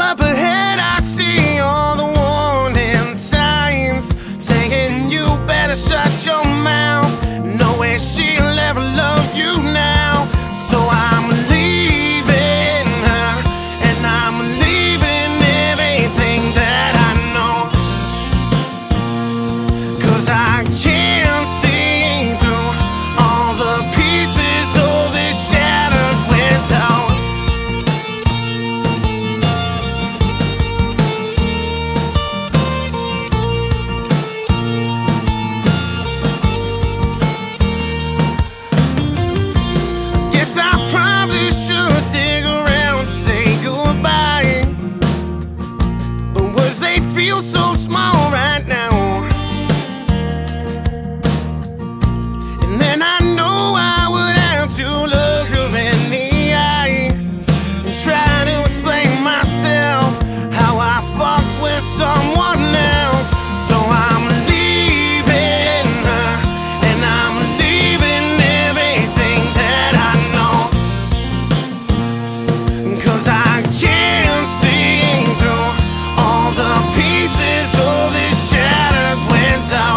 up ahead, I see all the warning signs saying you better shut your mouth. No way she'll ever love you now. So I'm leaving her, and I'm leaving everything that I know, 'cause I can't see through all the pieces of this shattered window. Guess I probably should stick around and say goodbye, but words, they feel so small right now. And then I know I would have to look her in the eye and try to explain myself how I fucked with someone else. So I'm leaving her, and I'm leaving everything that I know, 'cause I can't see through all the pieces of this shattered window.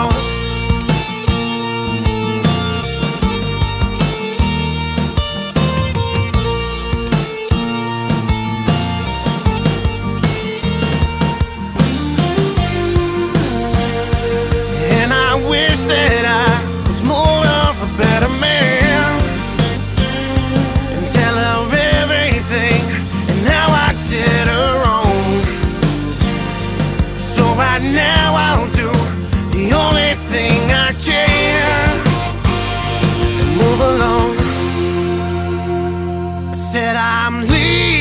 And I wish that I was more of a better man and tell her everything and how I did her wrong. So right now I'll do the only thing I can and move along. I said I'm leaving.